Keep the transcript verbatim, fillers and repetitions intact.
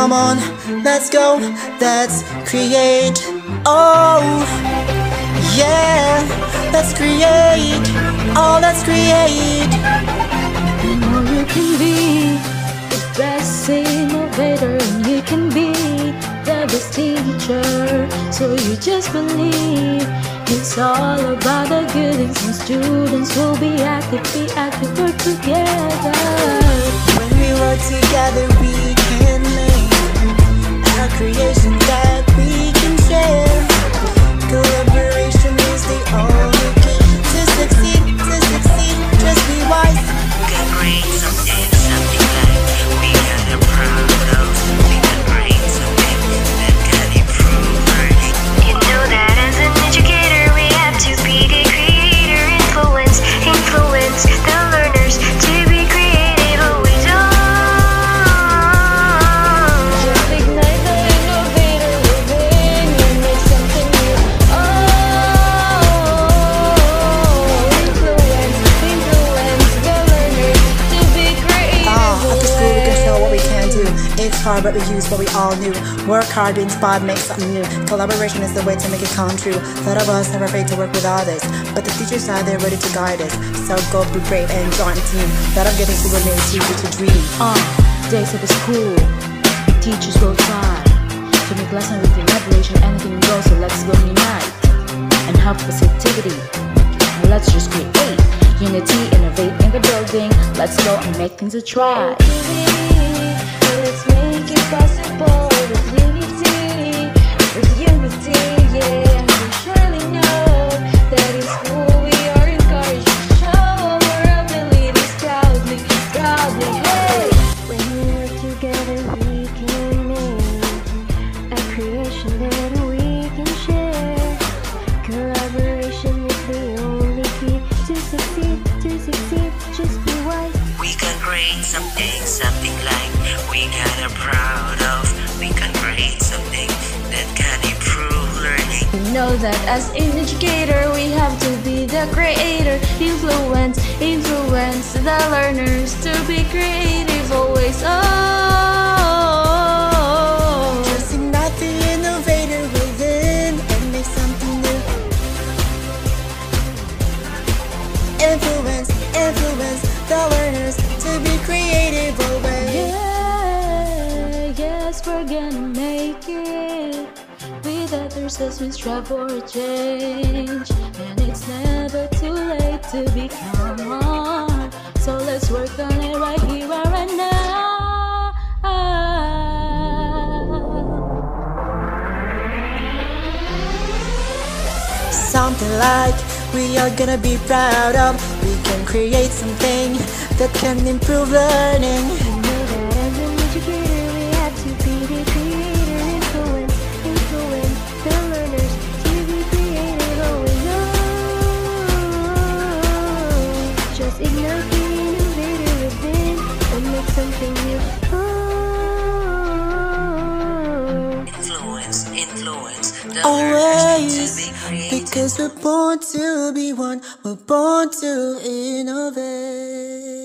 Come on, let's go, let's create. Oh, yeah, let's create. Oh, let's create. You know you can be the best innovator, and you can be the best teacher. So you just believe. It's all about the good things, and students will be active, be active, work together. When we work together, we can make a creation that we can share. Collaboration is the only key to succeed, to succeed. Just be wise. We can create something, something like we are proud of. We can create something that can improve learning. You know that as an educator, we have to be the creator, influence, influence the learners to be creative always. Oh, Just ignite the innovator within you, make something new. Oh, influence, influence the learners to be creative. Ah, after school we can show what we can do. It's hard, but we use what we all knew. Work hard, be inspired, make something new. Collaboration is the way to make it come true. Thought of us, never afraid to work with others. But the teachers are there ready to guide us. So go be brave and join the team. That I'm getting to a new teacher to dream. Uh, days of the school, teachers will try to make lesson with collaboration, anything goes, so let's go unite and have positivity. And let's just create unity, innovate in the building. Let's go and make things a try. Let's make it possible with unity, with unity, yeah. We surely know that in school we are encouraged to show our abilities proudly, proudly, hey. when we work together, we can make a creation that we can share. Collaboration is the only key to succeed, to succeed. Just be wise. We can create something, something like we are proud of. We can create something that can improve learning. We know that as an educator, we have to be the creator, influence, influence the learners to be creative always. Oh, Just ignite the innovator within and make something new. Influence, influence the learners to be creative always. yeah, yes, we're gonna make it. With others as we strive for a change, and it's never too late to become one. So let's work on it right here, right now. Something like we are gonna be proud of. We can create something that can improve learning. You know that as an educator, we have to be the creator, influence, influence the learners to be creative always. Oh, just ignite the innovator within and make something new. Oh, Influence, influence the Always, learners to be creative. because we're born to be one, we're born to innovate.